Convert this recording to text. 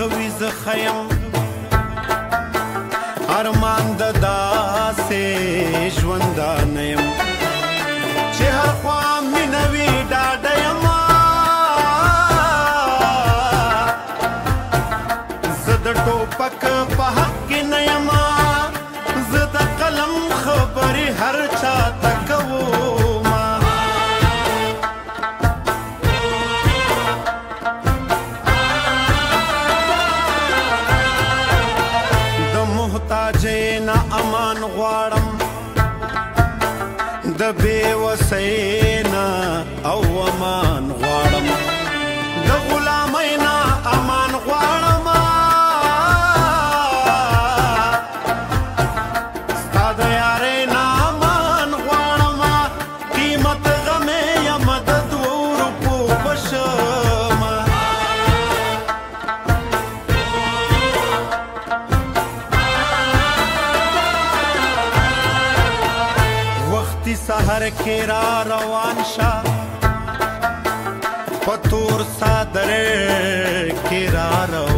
خوي ز خيم ارمان د داسې ژوند نه يم چې هر خوا مینه وي ډاډه یم زه د ټوپک په حق کې نه یم زه د قلم خبرې هر چا ته کوم د محتاجۍ نه امان غواړم د بېوسۍ نه او امان غواړم د غلامۍ نه امان غواړم ستا د یارۍ نه امان غواړم قیمت غمې یم د 2 روپو په شمه وختي سحر کې را روان شه په تور څادر کې را روان